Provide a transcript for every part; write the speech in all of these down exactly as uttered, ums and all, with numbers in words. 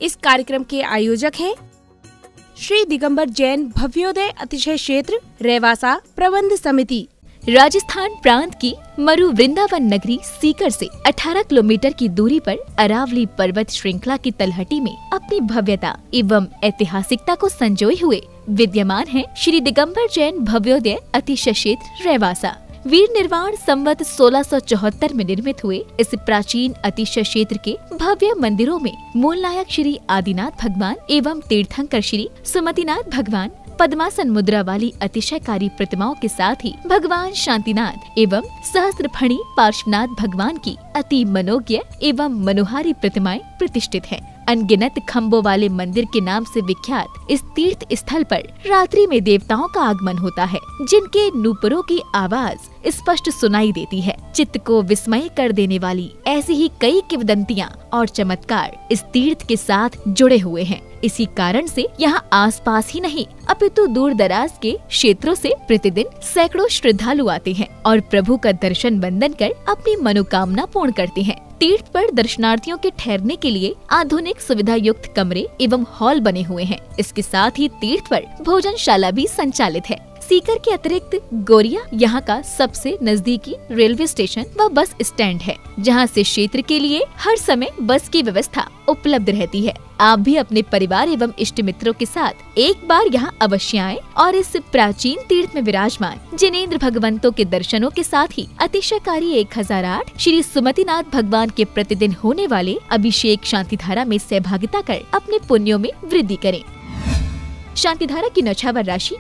इस कार्यक्रम के आयोजक हैं श्री दिगंबर जैन भव्योदय अतिशय क्षेत्र रेवासा प्रबंध समिति। राजस्थान प्रांत की मरु वृंदावन नगरी सीकर से अठारह किलोमीटर की दूरी पर अरावली पर्वत श्रृंखला की तलहटी में अपनी भव्यता एवं ऐतिहासिकता को संजोए हुए विद्यमान है श्री दिगंबर जैन भव्योदय अतिशय क्षेत्र रेवासा। वीर निर्वाण संवत सोलह सौ चौहत्तर में निर्मित हुए इस प्राचीन अतिशय क्षेत्र के भव्य मंदिरों में मूल नायक श्री आदिनाथ भगवान एवं तीर्थंकर श्री सुमतिनाथ भगवान, पद्मासन मुद्रा वाली अतिशयकारी प्रतिमाओं के साथ ही भगवान शांतिनाथ एवं सहस्त्रफणी पार्श्वनाथ भगवान की अति मनोज्ञ एवं मनोहारी प्रतिमाएं प्रतिष्ठित हैं। अनगिनत खम्भों वाले मंदिर के नाम से विख्यात इस तीर्थ स्थल पर रात्रि में देवताओं का आगमन होता है, जिनके नूपुरों की आवाज स्पष्ट सुनाई देती है। चित्त को विस्मय कर देने वाली ऐसी ही कई किंवदंतियां और चमत्कार इस तीर्थ के साथ जुड़े हुए हैं। इसी कारण से यहाँ आसपास ही नहीं अपितु दूर दराज के क्षेत्रों से प्रतिदिन सैकड़ों श्रद्धालु आते हैं और प्रभु का दर्शन वंदन कर अपनी मनोकामना पूर्ण करते हैं। तीर्थ पर दर्शनार्थियों के ठहरने के लिए आधुनिक सुविधा युक्त कमरे एवं हॉल बने हुए हैं। इसके साथ ही तीर्थ पर भोजनशाला भी संचालित है। सीकर के अतिरिक्त गोरिया यहाँ का सबसे नजदीकी रेलवे स्टेशन व बस स्टैंड है, जहाँ से क्षेत्र के लिए हर समय बस की व्यवस्था उपलब्ध रहती है। आप भी अपने परिवार एवं इष्ट मित्रों के साथ एक बार यहाँ अवश्य आएं और इस प्राचीन तीर्थ में विराजमान जिनेंद्र भगवंतों के दर्शनों के साथ ही अतिशयकारी एक हजार आठ श्री सुमतिनाथ भगवान के प्रतिदिन होने वाले अभिषेक शांतिधारा में सहभागिता कर अपने पुण्यों में वृद्धि करें। शांतिधारा की नौछावर राशि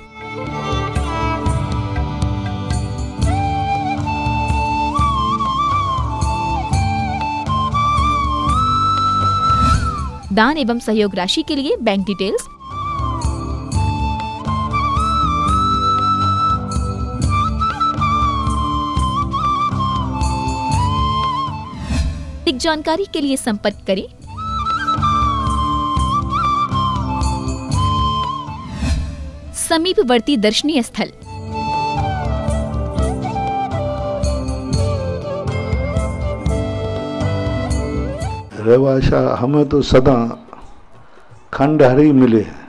दान एवं सहयोग राशि के लिए बैंक डिटेल्स अधिक जानकारी के लिए संपर्क करें समीपवर्ती दर्शनीय स्थल रेवासा हमें तो सदा खंडहर ही मिले हैं।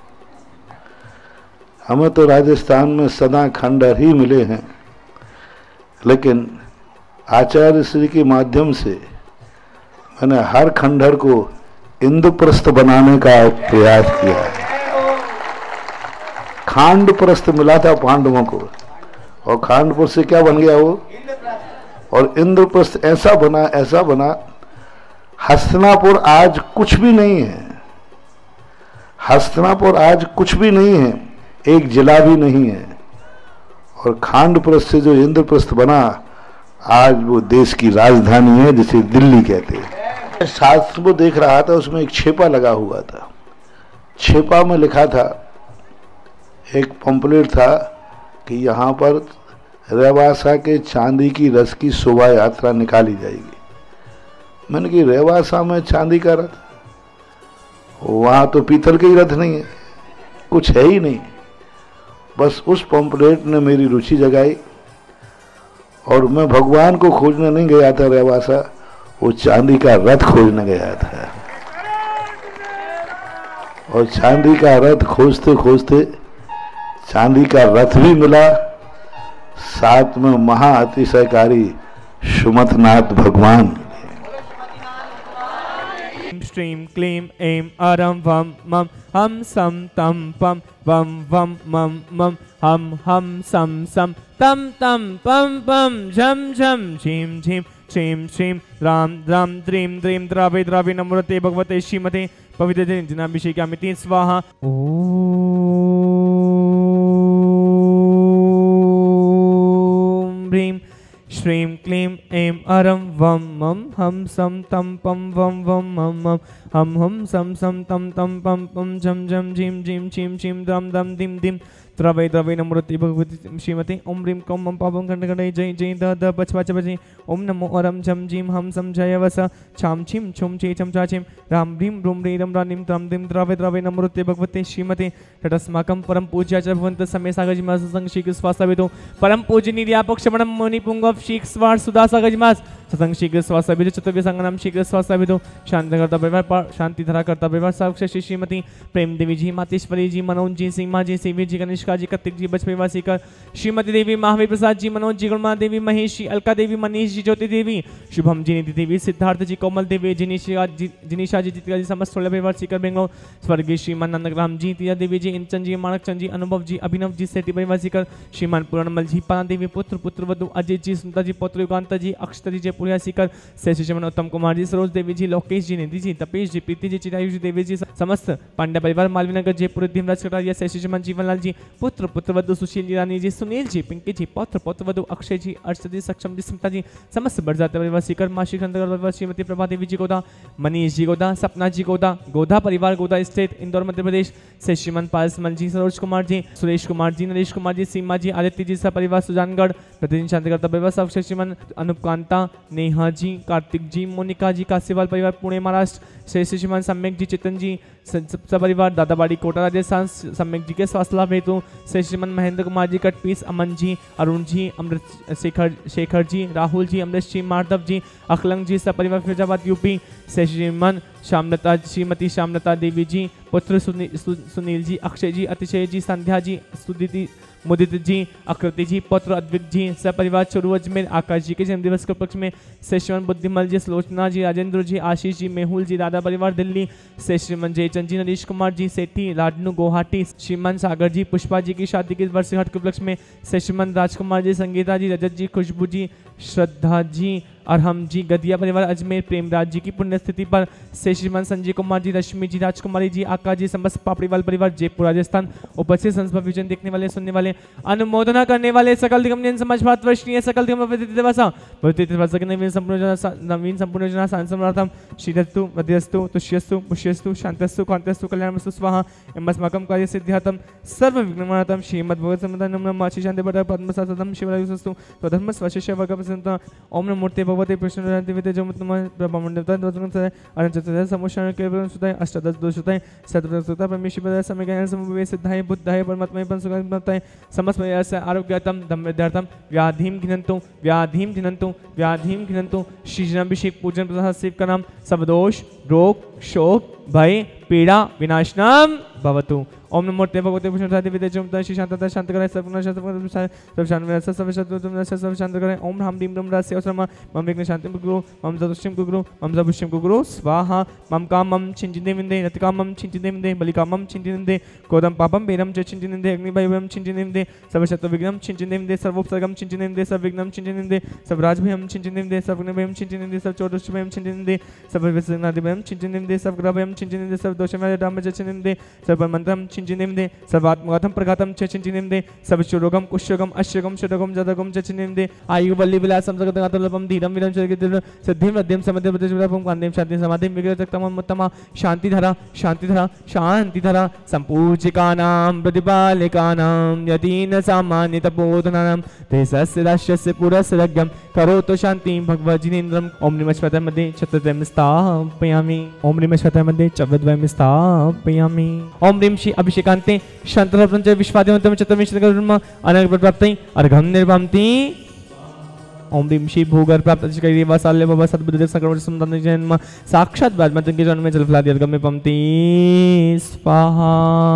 हमें तो राजस्थान में सदा खंडहर ही मिले हैं, लेकिन आचार्य श्री के माध्यम से मैंने हर खंडहर को इंद्रप्रस्थ बनाने का प्रयास किया है। खांडप्रस्थ मिला था पांडवों को और खांडप्रस्थ से क्या बन गया वो, और इंद्रप्रस्थ ऐसा बना ऐसा बना हस्तिनापुर आज कुछ भी नहीं है। हस्तिनापुर आज कुछ भी नहीं है, एक जिला भी नहीं है। और खांडप्रस्थ से जो इंद्रप्रस्थ बना आज वो देश की राजधानी है, जिसे दिल्ली कहते हैं। शास्त्र को देख रहा था, उसमें एक छेपा लगा हुआ था। छेपा में लिखा था, एक पंपलेट था कि यहाँ पर रेवासा के चांदी की रथ की शोभा यात्रा निकाली जाएगी। मैंने कि रेवासा में चांदी का रथ, वहाँ तो पीतल के ही रथ नहीं है, कुछ है ही नहीं। बस उस पंपलेट ने मेरी रुचि जगाई और मैं भगवान को खोजने नहीं गया था रेवासा, वो चांदी का रथ खोजने गया था। और चांदी का रथ खोजते खोजते चांदी का रथ भी मिला, साथ में महा अतिशयकारी सुमतनाथ भगवान। श्रीं क्लीं ऐं अरं वं मं हम सम तम पम वम वम मम मम हम हम सम सम तम तम पम पम झम झम झीं झीं श्रीं श्रीं राम राम द्रीं द्रीं द्रावे द्रावे नमोते भगवते श्रीमते पवित्र जनाभिषेकामिति स्वाहा। ओम ह्रीं श्रीं क्लीं ऐं अरं वं मं हम सम तम पम वम वम मम मम हम हम सम सम तम तम पम पम झम झम झीं झीं छीं छीं दम दम दिम दिम द्रवै द्रवै नमोते भगवती श्रीमते ओम ह्रीं कौम मम पापम खंड खंड जय जय द द बच बच बच ओम नमो अरम झम झीं हम सम जय वस छाम छिम छुम चे छम चा छिम राम ह्रीं रूम रे रम रानिम तम दिम द्रवै द्रवै नमोते भगवते श्रीमते तटस्माकं परम पूज्य च भवन्त समय सागजिमास संग श्री स्वास्थ्यवितो परम पूजनीय व्यापक श्रवणम मुनि पुंगव शीख स्वार सुदा सागजिमास सतंग शीघ्र स्वास्थ्य चतुर्व्य संगनम शीघ्र स्वास्थ्य शांति करता परिवार पर शांति धरा करता परिवार साक्षी श्रीमती प्रेम देवी जी, मातेश्वरी जी, मनोज जी, सीमा जी, सीवी जी, कनिष्का जी, कतिक जी, बचपन सीकर श्रीमती देवी, महावीर प्रसाद जी, मनोज जी, गुणमा देवी, महेश जी, अलका देवी, मनीष जी, ज्योति देवी, शुभम जी, निधि देवी, सिद्धार्थ जी, कोमल देवी, जिनिशा जी, जिनिशा जी, जितिका जी, समस्त सोलह परिवार सीकर बेंगलोर स्वर्गीय श्रीमान नंदग्राम जी, तिया देवी जी, इंचन जी, माणकचंद जी, अनुभव जी, अभिनव जी, सेठी परिवार सीकर श्रीमान पूर्णमल जी, पाना देवी, पुत्र पुत्र वधु अजय जी, सुनता जी, पौत्र युगांता जी, अक्षता जी, जयपुरिया सीकर शेषमन उत्तम कुमार जी, सरोज देवी जी, लोकेश जी, निधि जी, तपेश जी, प्रीति जी, चिरायु जी, देवी जी, समस्त पांड्या परिवार मालवीनगर जयपुर धीमराज कटारिया शेषमन जीवनलाल जी, पुत्र पुत्र वधु सुशील जी, रानी जी, सुनील जी, पिंकी जी, पौत्र पौत्र वधु अक्षय जी, अर्षद जी, सक्षम जी, स्मिता जी, समस्त बरजाते परिवार सीकर माशी परिवार श्रीमती प्रभा देवी जी गोदा, मनीष जी गोदा, सपना जी गोदा, गोदा परिवार गोदा स्टेट इंदौर मध्य प्रदेश से श्रीमंत पारसमल जी, सरोज कुमार जी, सुरेश कुमार जी, नरेश कुमार जी, सीमा जी, आदित्य जी, सब परिवार सुजानगढ़ प्रतिदिन शांति करता परिवार सब श्रीमन अनुपकांता, नेहा जी, कार्तिक जी, मोनिका जी, कासीवाल परिवार पुणे महाराष्ट्र श्री श्रीमान सम्यक जी, चितन जी, सब परिवार दादाबाड़ी कोटा राजस्थान सम्यक जी के स्वास्थ्य लाभ हेतु श्री श्रीमन महेंद्र कुमार जी, कटपीस अमन जी, अरुण जी, अमृत शेखर शेखर जी, राहुल जी, अमृत जी, माधव जी, अखलंग जी, सब परिवार फिरोजाबाद यूपी श्री श्रीमन श्यामलता श्रीमती श्यामलता देवी जी, पुत्र सुनी, सु, सुनील जी, अक्षय जी, अतिशय जी, संध्या जी, सुदीति मुदित जी, आकृति जी, पौत्र अद्विक जी, सपरिवार चुरू अजमेर आकाश जी के जन्मदिवस के उपलक्ष्य में श्रीमन बुद्धिमल जी, सुलोचना जी, राजेंद्र जी, आशीष जी, मेहुल जी, दादा परिवार दिल्ली से श्रीमन जयचंद जी, नरेश कुमार जी, सेठी लाडनू गुवाहाटी, श्रीमन सागर जी, पुष्पा जी की शादी की वर्षगांठ के उपलक्ष्य में श्रीमन राजकुमार जी, संगीता जी, रजत जी, खुशबू जी, श्रद्धा जी, अरहम जी, गदिया परिवार अजमेर प्रेमराज जी की पुण्यस्थिति पर से श्रीमान संजय कुमार जी, रश्मि जी, राजकुमारी जी, आकाश जी, समस्त पापड़ीवाल परिवार जयपुर राजस्थान उपस्थित संस्था विजन देखने वाले सुनने वाले अनुमोदना करने वाले सकल दिगम समाज भारतवर्षीय सकल दिगम नवीन संपूर्ण नवीन संपूर्ण योजना सांसमर्थम श्रीदत्तु मध्यस्तु तुष्यस्तु पुष्यस्तु शांतस्तु कांतस्तु कल्याणमस्तु स्वाहा एमस्माकं कार्य सिद्ध्यर्थम सर्व विघ्ननार्थम श्रीमद् भगवत समन्वय माची शांति बड़ पद्मसादम शिवरायुस्तु स्वधर्म स्वशिष्य वर्गप्रसन्त ओम नमो मूर्ति भगवते कृष्ण देवते जमतम ब्रह्मण्डवता द्वन्द्वंसय अनंतचतुर्दश समुषण केवल सुताय अष्टादश दोषताय सतप्रसुता परमेश्वर समगायन समवे सिद्धाय बुद्धाय परमात्मय पंसुगताय समस्त यस्य आरोग्यतम धम्मविद्यार्थम व्याधिम घिनंतु व्याधिम घिनंतु व्याधिम घिनंतु श्री जनाभिषेक पूजन प्रसाद सेव का नाम सब दोष रोग शोक भय पीड़ा विनाशनम भवतु ओम नमो भगवते कृष्ण देवते जमतम श्री शांतता शांत कराय सर्वना सब शांत सब सब सब शांत कराय ओम ह्राम ह्रीम ह्रम रास्य औसरमा मम विघ्न शांति गुरु मम सदुष्यम गुरु मम सदुष्यम गुरु स्वाहा मम कामम छिंचिदे विंदे रतिकामम छिंचिदे विंदे बलिकामम छिंचिदे विंदे कोदम पापम बेरम च छिंचिदे विंदे अग्निभयम छिंचिदे विंदे सब शत्रुविघ्नम छिंचिदे विंदे सर्वोपसर्गम छिंचिदे विंदे सब विघ्नम छिंचिदे विंदे सब राजभयम छिंचिदे विंदे सब अग्निभयम छिंचिदे विंदे सब चोदुष्टभयम छिंचिदे विंदे सब विसनादिभयम छिंचिदे विंदे सब ग्रहभयम छिंचिदे विंदे सब दोषमय राम च छिंचिदे विंदे सब मंत्रम छिंचिदे विंदे सब आत्मघातम प्रघातम च छिंचिदे विंदे सब चुरोगम कुष्ठरोगम अश्वगम षडगम जदगम च छिंचिदे विंदे आयु बल्ली विलासम जगतगातुलभम धीरम विरम चरित्र सिद्धिम मध्यम समध्य प्रतिशतम कांदेम शांति समाधिम विग्रहतम उत्तमा शांति धरा शांति धरा शांति धरा संपूजिकानां प्रतिपालिकानां यदीन सामान्य तपोधनानां तेजस्य राष्ट्रस्य पुरस्सरज्ञं करोतु शांतिं भगवज्जिनेन्द्रम् ओम नमः शिवाय मध्ये चतुर्द्वयं स्थापयामि ओम नमः शिवाय मध्ये चतुर्द्वयं स्थापयामि ओम ह्रीं श्री अभिषेकान्ते शान्तरपञ्च विश्वादिवन्तं चतुर्विंशतिकर्म अनर्गप्राप्तै अर्घं निर्वान्ति ओम ह्रीं श्री भूगर प्राप्त वासाल्य बाबा सद्बुद्ध संक्रमण सुंदर जन्म साक्षात ब्रह्मज्ञ के जन्म में जलफलादि अर्घ में पंक्ति स्वाहा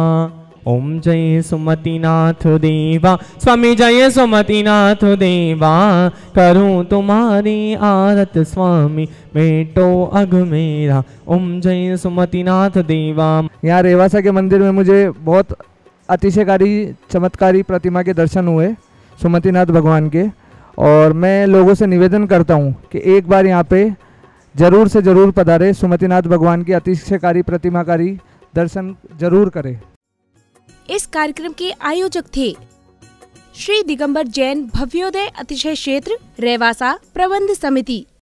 ओम जय सुमतिनाथ देवा स्वामी जय सुमतिनाथ देवा करूं तुम्हारी आरत स्वामी बेटो अघ मेरा ओम जय सुमतिनाथ देवा। यहाँ रेवासा के मंदिर में मुझे बहुत अतिशयकारी चमत्कारी प्रतिमा के दर्शन हुए सुमतिनाथ भगवान के, और मैं लोगों से निवेदन करता हूँ कि एक बार यहाँ पे जरूर से जरूर पधारे, सुमतिनाथ भगवान की अतिशयकारी प्रतिमाकारी दर्शन जरूर करें। इस कार्यक्रम के आयोजक थे श्री दिगंबर जैन भव्योदय अतिशय क्षेत्र रेवासा प्रबंध समिति।